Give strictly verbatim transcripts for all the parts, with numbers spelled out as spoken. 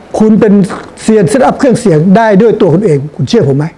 คุณเป็นเซียนเซตอัพเครื่องเสียงได้ด้วยตัวคุณเองคุณเชื่อผมไหม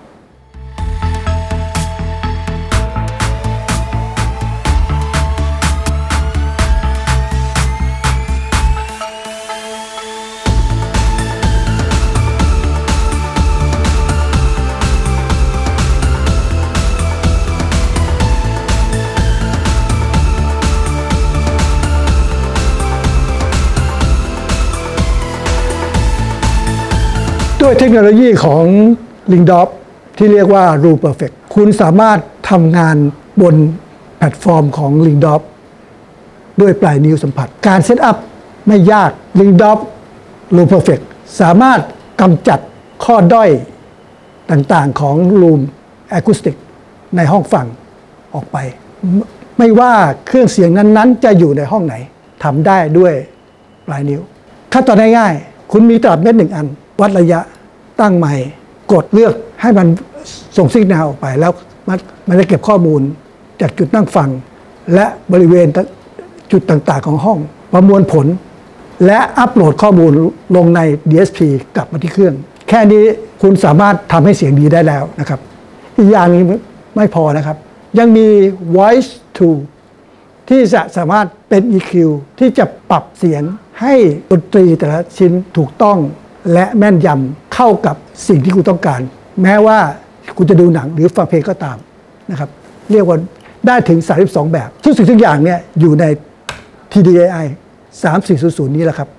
ด้วยเทคโนโลยีของ Lingdorf ที่เรียกว่า Room Perfect คุณสามารถทำงานบนแพลตฟอร์มของ Lingdorf ด้วยปลายนิ้วสัมผัสการเซตอัพไม่ยาก Lingdorf Room Perfect สามารถกำจัดข้อด้อยต่างๆของ Room Acoustic ในห้องฟังออกไปไม่ว่าเครื่องเสียงนั้นๆจะอยู่ในห้องไหนทำได้ด้วยปลายนิ้วขั้นตอนง่ายๆคุณมีตลับเม็ดหนึ่งอันวัดระยะตั้งใหม่กดเลือกให้มันส่งสัญญาณออกไปแล้วมันจะเก็บข้อมูลจากจุดนั่งฟังและบริเวณจุดต่างๆของห้องประมวลผลและอัปโหลดข้อมูลลงใน ดี เอส พี กลับมาที่เครื่องแค่นี้คุณสามารถทำให้เสียงดีได้แล้วนะครับอีกอย่างนี้ไม่พอนะครับยังมี voice tool ที่จะสามารถเป็น อี คิว ที่จะปรับเสียงให้ดนตรีแต่ละชิ้นถูกต้องและแม่นยำเข้ากับสิ่งที่คุณต้องการแม้ว่าคุณจะดูหนังหรือฟังเพลงก็ตามนะครับเรียกว่าได้ถึงสามสิบสองแบบทุกสิ่งทุกอย่างเนี่ยอยู่ใน ที ดี เอ ไอ สามสี่ศูนย์ศูนย์นี้แหละครับ